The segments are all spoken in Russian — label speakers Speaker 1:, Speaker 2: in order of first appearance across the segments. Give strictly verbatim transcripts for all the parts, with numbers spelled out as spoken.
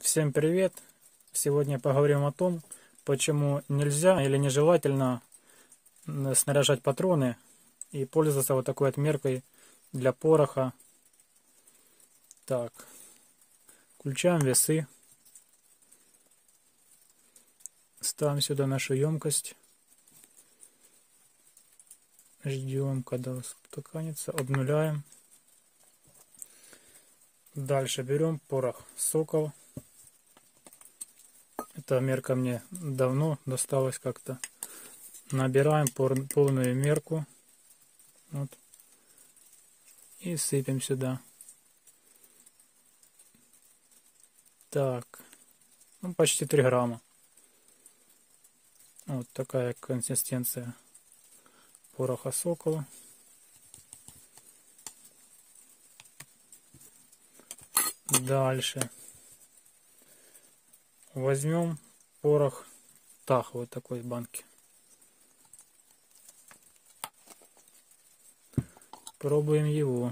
Speaker 1: Всем привет! Сегодня поговорим о том, почему нельзя или нежелательно снаряжать патроны и пользоваться вот такой отмеркой для пороха. Так, включаем весы, ставим сюда нашу емкость, ждем, когда устаканится, обнуляем. Дальше берем порох Сокол. Эта мерка мне давно досталась как-то. Набираем полную мерку. Вот. И сыпем сюда. Так. Ну, почти три грамма. Вот такая консистенция пороха Сокола. Дальше. Возьмем порох Тах, вот такой банки. Пробуем его.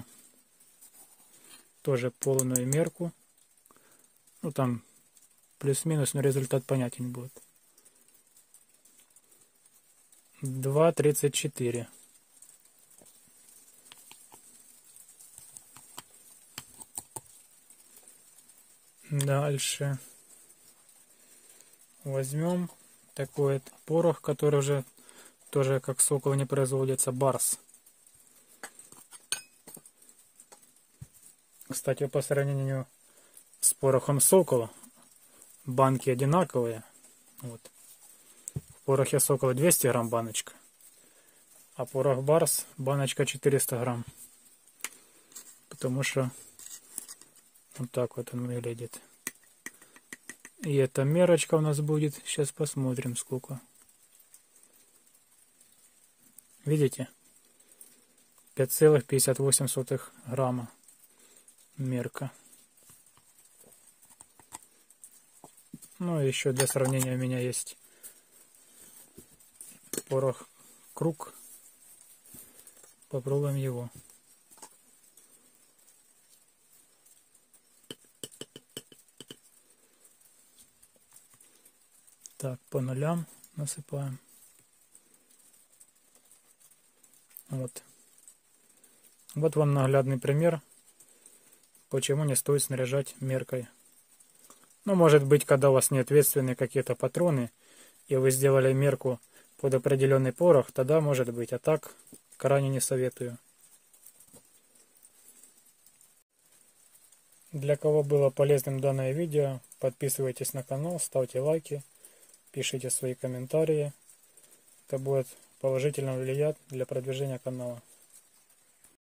Speaker 1: Тоже полную мерку. Ну там плюс-минус, но результат понятен будет. два тридцать четыре. Дальше. Возьмем такой вот порох, который уже тоже как Сокол не производится, Барс. Кстати, по сравнению с порохом Сокола банки одинаковые. Вот. В порохе Сокола двести грамм баночка, а порох Барс баночка четыреста грамм. Потому что вот так вот он выглядит. И эта мерочка у нас будет. Сейчас посмотрим сколько. Видите? пять целых пятьдесят восемь сотых грамма мерка. Ну и еще для сравнения у меня есть порох Круг. Попробуем его. Так, по нулям насыпаем. Вот. Вот вам наглядный пример, почему не стоит снаряжать меркой. Ну, может быть, когда у вас не ответственные какие-то патроны, и вы сделали мерку под определенный порох, тогда может быть, а так крайне не советую. Для кого было полезным данное видео, подписывайтесь на канал, ставьте лайки, пишите свои комментарии. Это будет положительно влиять для продвижения канала.